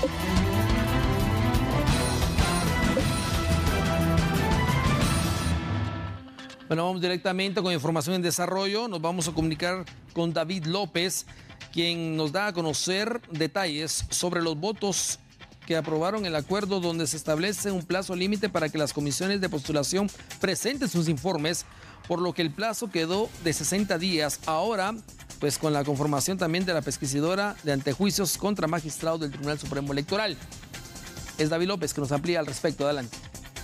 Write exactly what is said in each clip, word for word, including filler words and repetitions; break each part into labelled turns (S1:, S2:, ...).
S1: Bueno, vamos directamente con información en desarrollo. Nos vamos a comunicar con David López, quien nos da a conocer detalles sobre los votos que aprobaron el acuerdo donde se establece un plazo límite para que las comisiones de postulación presenten sus informes, por lo que el plazo quedó de sesenta días. Ahora, pues con la conformación también de la pesquisidora de antejuicios contra magistrados del Tribunal Supremo Electoral. Es David López que nos amplía al respecto. Adelante.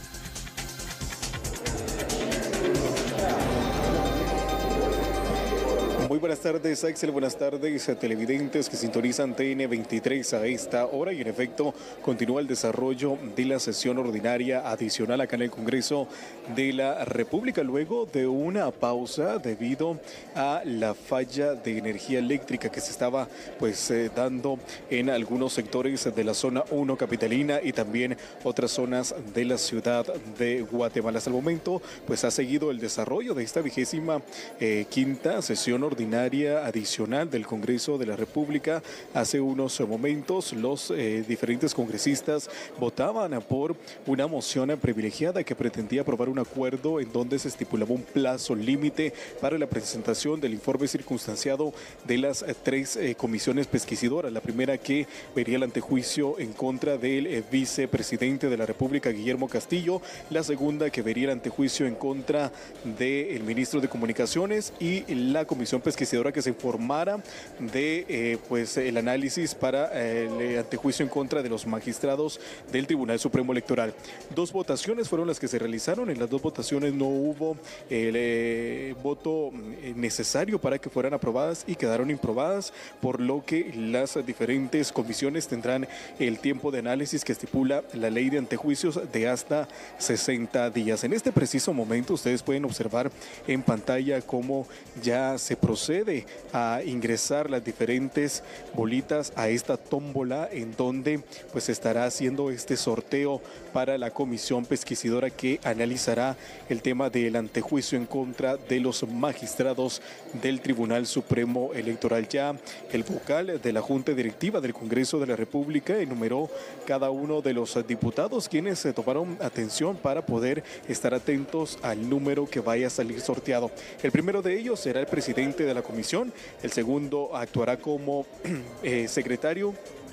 S2: Muy buenas tardes, Axel. Buenas tardes a televidentes que sintonizan T N veintitrés a esta hora. Y en efecto, continúa el desarrollo de la sesión ordinaria adicional acá en el Congreso de la República, luego de una pausa debido a la falla de energía eléctrica que se estaba pues eh, dando en algunos sectores de la zona uno capitalina y también otras zonas de la ciudad de Guatemala. Hasta el momento, pues ha seguido el desarrollo de esta vigésima eh, quinta sesión ordinaria ordinaria adicional del Congreso de la República. Hace unos momentos los eh, diferentes congresistas votaban por una moción privilegiada que pretendía aprobar un acuerdo en donde se estipulaba un plazo límite para la presentación del informe circunstanciado de las eh, tres eh, comisiones pesquisidoras. La primera, que vería el antejuicio en contra del eh, vicepresidente de la República, Guillermo Castillo. La segunda, que vería el antejuicio en contra del ministro de Comunicaciones, y la comisión pesquisidora que se informara de eh, pues el análisis para eh, el antejuicio en contra de los magistrados del Tribunal Supremo Electoral. Dos votaciones fueron las que se realizaron. En las dos votaciones no hubo el eh, voto necesario para que fueran aprobadas y quedaron improbadas, por lo que las diferentes comisiones tendrán el tiempo de análisis que estipula la ley de antejuicios de hasta sesenta días. En este preciso momento ustedes pueden observar en pantalla cómo ya se procede a ingresar las diferentes bolitas a esta tómbola, en donde pues se estará haciendo este sorteo para la comisión pesquisidora que analizará el tema del antejuicio en contra de los magistrados del Tribunal Supremo Electoral. Ya el vocal de la Junta Directiva del Congreso de la República enumeró cada uno de los diputados quienes se tomaron atención para poder estar atentos al número que vaya a salir sorteado. El primero de ellos será el presidente de la comisión, el segundo actuará como eh, secretario,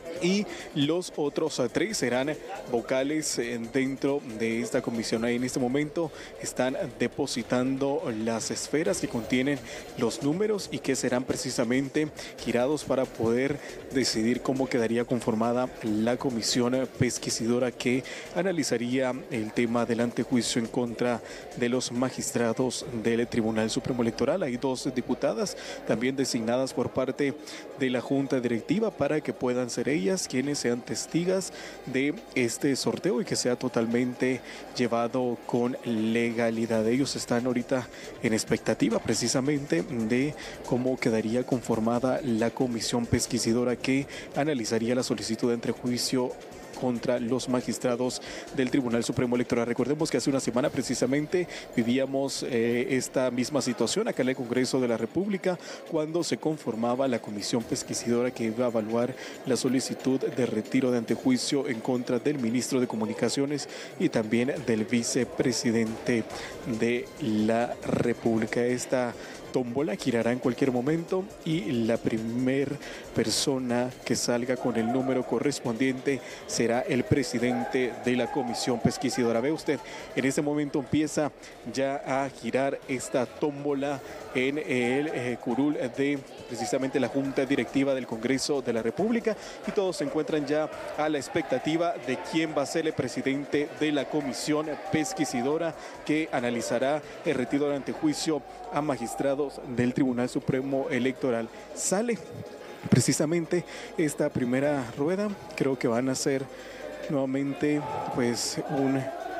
S2: y los otros tres serán vocales dentro de esta comisión. Ahí en este momento están depositando las esferas que contienen los números y que serán precisamente girados para poder decidir cómo quedaría conformada la comisión pesquisidora que analizaría el tema del antejuicio en contra de los magistrados del Tribunal Supremo Electoral. Hay dos diputadas también designadas por parte de la Junta Directiva para que puedan ser ellas quienes sean testigas de este sorteo y que sea totalmente llevado con legalidad. Ellos están ahorita en expectativa precisamente de cómo quedaría conformada la comisión pesquisidora que analizaría la solicitud de antejuicio contra los magistrados del Tribunal Supremo Electoral. Recordemos que hace una semana precisamente vivíamos eh, esta misma situación acá en el Congreso de la República, cuando se conformaba la comisión pesquisidora que iba a evaluar la solicitud de retiro de antejuicio en contra del ministro de Comunicaciones y también del vicepresidente de la República. Esta tómbola girará en cualquier momento y la primer persona que salga con el número correspondiente será el presidente de la comisión pesquisidora. Ve usted, en este momento empieza ya a girar esta tómbola en el eh, curul de precisamente la Junta Directiva del Congreso de la República, y todos se encuentran ya a la expectativa de quién va a ser el presidente de la comisión pesquisidora que analizará el retiro del antejuicio a magistrados del Tribunal Supremo Electoral. Sale precisamente esta primera rueda. Creo que van a ser nuevamente pues un,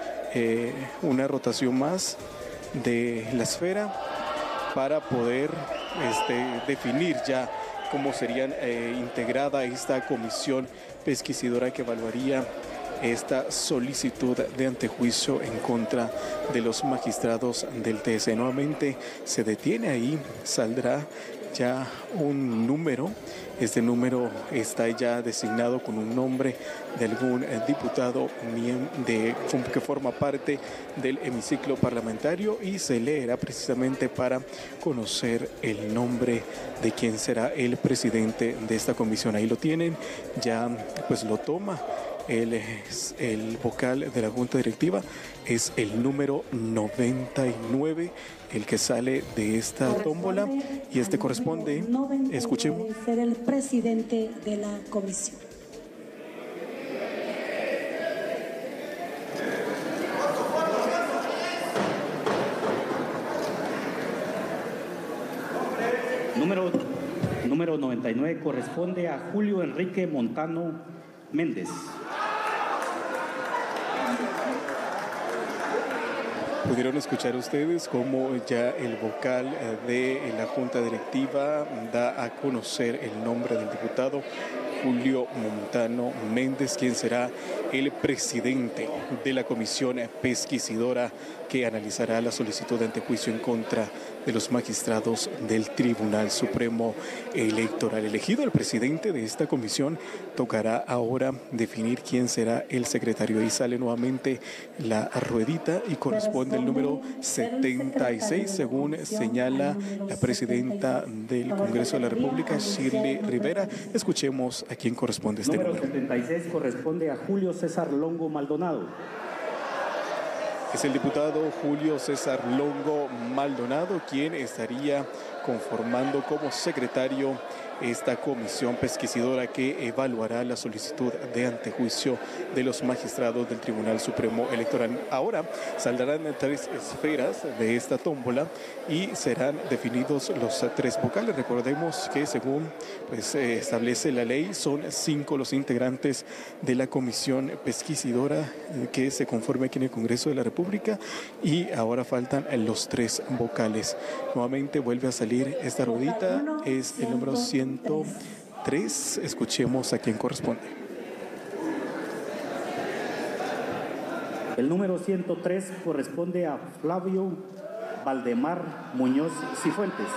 S2: eh, una rotación más de la esfera para poder este, definir ya cómo sería eh, integrada esta comisión pesquisidora que evaluaría esta solicitud de antejuicio en contra de los magistrados del T S E. Nuevamente se detiene ahí, saldrá ya un número. Este número está ya designado con un nombre de algún diputado de, que forma parte del hemiciclo parlamentario y se leerá precisamente para conocer el nombre de quien será el presidente de esta comisión. Ahí lo tienen, ya pues lo toma. Él es el vocal de la Junta Directiva, es el número noventa y nueve, el que sale de esta tómbola, y este corresponde, escuchemos.
S3: Ser el presidente de la comisión.
S4: Número, número noventa y nueve corresponde a Julio Enrique Montano Méndez.
S2: Pudieron escuchar ustedes cómo ya el vocal de la Junta Directiva da a conocer el nombre del diputado Julio Montano Méndez, quien será el presidente de la comisión pesquisidora que analizará la solicitud de antejuicio en contra de los magistrados del Tribunal Supremo Electoral. Elegido el presidente de esta comisión, tocará ahora definir quién será el secretario. Ahí sale nuevamente la ruedita y corresponde el número setenta y seis, según señala la presidenta del Congreso de la República, Shirley Rivera. Escuchemos a quién corresponde este número.
S4: Número setenta y seis corresponde a Julio César Longo Maldonado.
S2: Es el diputado Julio César Longo Maldonado quien estaría conformando como secretario esta comisión pesquisidora que evaluará la solicitud de antejuicio de los magistrados del Tribunal Supremo Electoral. Ahora saldrán tres esferas de esta tómbola y serán definidos los tres vocales. Recordemos que según pues, eh, establece la ley, son cinco los integrantes de la comisión pesquisidora eh, que se conforme aquí en el Congreso de la República, y ahora faltan los tres vocales. Nuevamente vuelve a salir esta ruedita, es el número ciento tres. Escuchemos a quién corresponde.
S4: El número ciento tres corresponde a Flavio Valdemar Muñoz Cifuentes.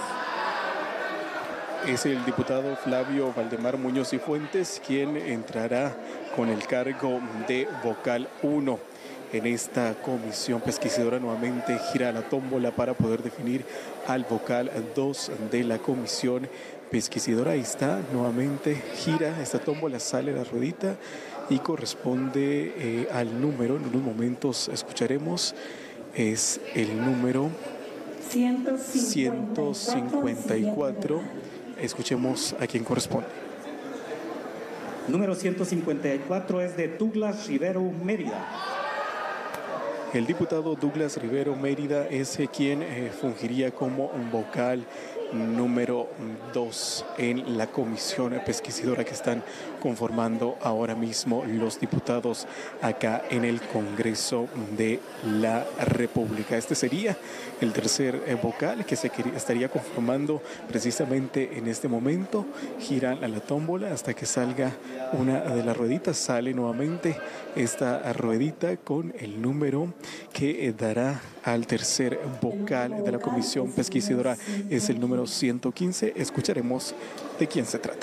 S2: Es el diputado Flavio Valdemar Muñoz Cifuentes quien entrará con el cargo de vocal uno. En esta comisión pesquisidora nuevamente gira la tómbola para poder definir al vocal dos de la comisión pesquisidora. Ahí está, nuevamente gira esta tómbola, sale la ruedita y corresponde eh, al número. En unos momentos escucharemos, es el número ciento cincuenta y cuatro. Escuchemos a quién corresponde.
S4: Número ciento cincuenta y cuatro es de Douglas Rivero Mérida.
S2: El diputado Douglas Rivero Mérida es quien eh, fungiría como un vocal número dos en la comisión pesquisidora que están conformando ahora mismo los diputados acá en el Congreso de la República. Este sería el tercer eh, vocal que se quería, estaría conformando precisamente en este momento. Giran a la tómbola hasta que salga una de las rueditas. Sale nuevamente esta ruedita con el número que eh, dará al tercer vocal de la comisión pesquisidora. Es el número ciento quince. Escucharemos de quién se trata.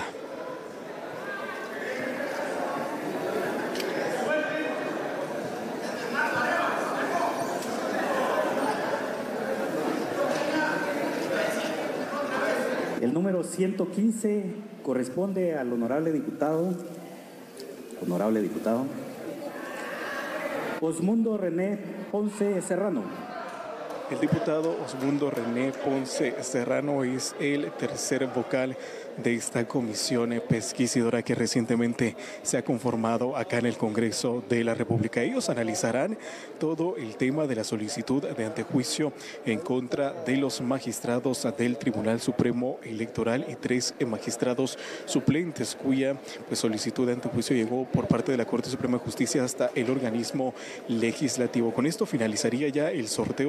S4: El número ciento quince corresponde al honorable diputado, honorable diputado, Osmundo René Ponce Serrano.
S2: El diputado Osmundo René Ponce Serrano es el tercer vocal de esta comisión pesquisidora que recientemente se ha conformado acá en el Congreso de la República. Ellos analizarán todo el tema de la solicitud de antejuicio en contra de los magistrados del Tribunal Supremo Electoral y tres magistrados suplentes cuya pues, solicitud de antejuicio llegó por parte de la Corte Suprema de Justicia hasta el organismo legislativo. Con esto finalizaría ya el sorteo oficial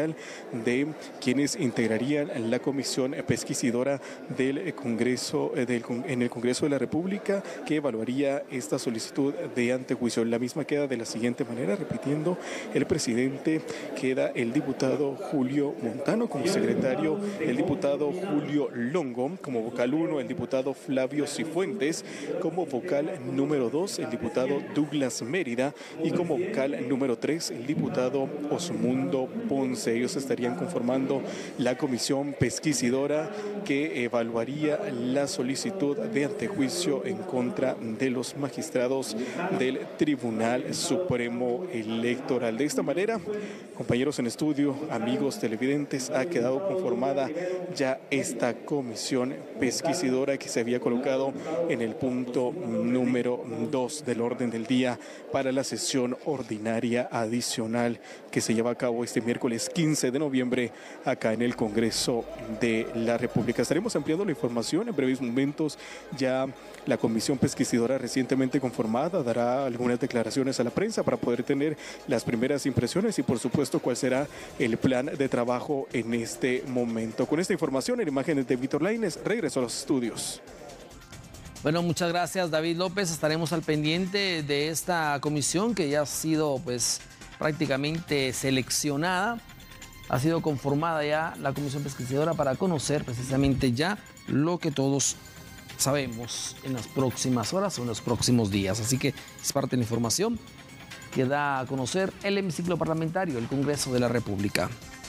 S2: inicial de quienes integrarían la comisión pesquisidora del Congreso, del, en el Congreso de la República, que evaluaría esta solicitud de antejuicio. La misma queda de la siguiente manera, repitiendo: el presidente queda el diputado Julio Montano como secretario, el diputado Julio Longo como vocal uno, el diputado Flavio Cifuentes como vocal número dos, el diputado Douglas Mérida, y como vocal número tres, el diputado Osmundo Ponce. Ellos estarían conformando la comisión pesquisidora que evaluaría la solicitud de antejuicio en contra de los magistrados del Tribunal Supremo Electoral. De esta manera, compañeros en estudio, amigos televidentes, ha quedado conformada ya esta comisión pesquisidora que se había colocado en el punto número dos del orden del día para la sesión ordinaria adicional que se lleva a cabo este miércoles quince de noviembre acá en el Congreso de la República. Estaremos ampliando la información en breves momentos. Ya la comisión pesquisidora recientemente conformada dará algunas declaraciones a la prensa para poder tener las primeras impresiones y, por supuesto, cuál será el plan de trabajo en este momento. Con esta información, en imágenes de Víctor Lainez, regreso a los estudios.
S1: Bueno, muchas gracias, David López. Estaremos al pendiente de esta comisión que ya ha sido pues prácticamente seleccionada. Ha sido conformada ya la comisión pesquisidora para conocer precisamente ya lo que todos sabemos en las próximas horas o en los próximos días. Así que es parte de la información que da a conocer el hemiciclo parlamentario del Congreso de la República.